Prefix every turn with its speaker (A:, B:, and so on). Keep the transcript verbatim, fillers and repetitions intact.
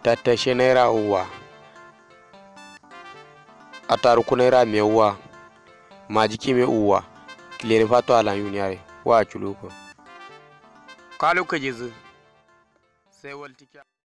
A: tattashe naira uwa, ataruku naira mai uwa, majiki mai uwa, kilere fato ala yuniare wa chuluko kalu kajizu sai waltika